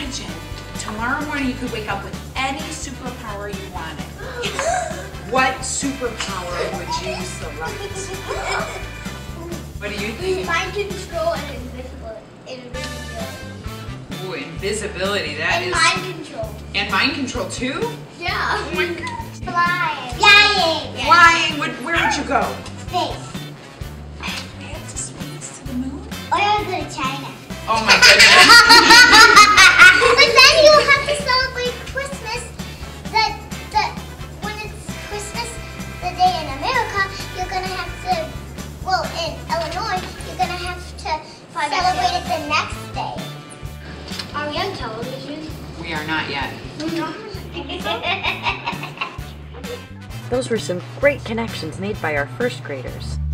imagine tomorrow morning you could wake up with any superpower you wanted. What superpower would you select? What do you think? Mind control and invisibility. Ooh, invisibility, that is... And mind control. And mind control too? Yeah. Oh my God. Flying. Flying. Flying, where would you go? Space. Way up to space, to the moon? Or you go to China. Oh my goodness. But then you have to celebrate Christmas. When it's Christmas, the day in America, you're gonna have to. Well, in Illinois, you're gonna have to celebrate it the next day. Are we on television? We are not yet. Those were some great connections made by our first graders.